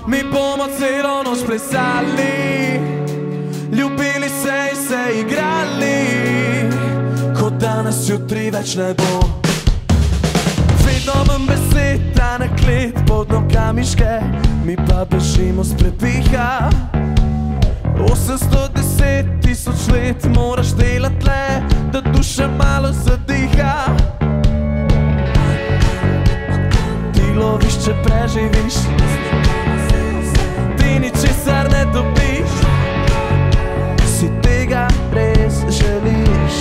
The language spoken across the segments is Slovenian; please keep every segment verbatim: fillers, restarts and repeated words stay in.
Mi bomo celo noč plesali, ljubili se in se igrali, kot danes jutri več ne bo. Vedno manj besed, ta na klet pod nogami ške, mi pa bežimo s prepiha. Osemsto deset tisoč let moraš delat le, da duša malo zadiha. Ti loviš, če preživiš, ti ničesar ne dobiš, si tega res želiš.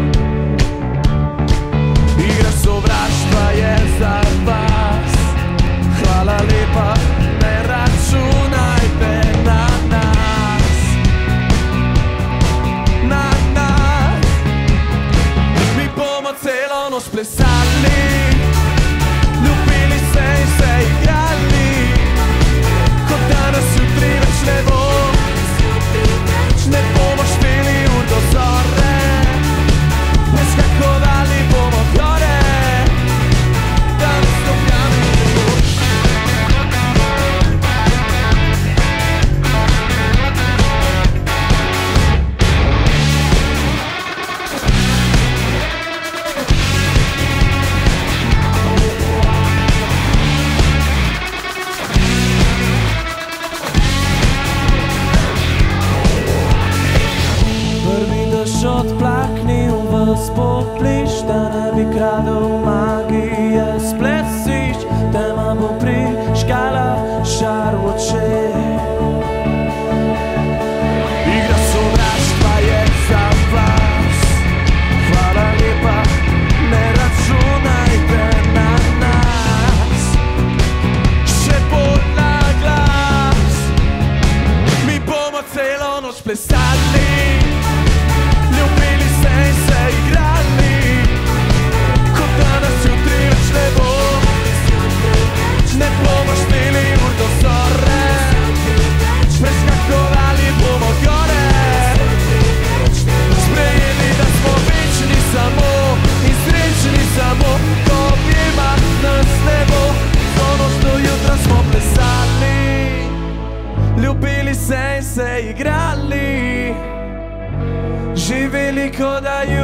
Igra sovraštva je za vas, hvala lepa, ne računajte na nas, na nas. Mi bomo celo noč plesali, ljubili se in se igrali, kot danes jutri več ne bo. Ne bomo šteli ur do zore, preskakovali bomo gore, danes stopljami ne bo. Odplaknil vas popliš, da ne bi kradel magije splesiš, tema bo prižgala žar v očeh. Igra sovraštva je za vas, hvala lepa, ne računajte na nas, še bolj na glas. Mi bomo celo noč plesali, ljubili se in se igrali, kot danes jutri več ne bo. Ne bomo šteli ur do zore, preskakovali bomo gore, sprejeli, da smo večni samo in srečni samo, ko objema nas ne bo. To noč do jutra smo plesali, ljubili se in se igrali, živeli kot da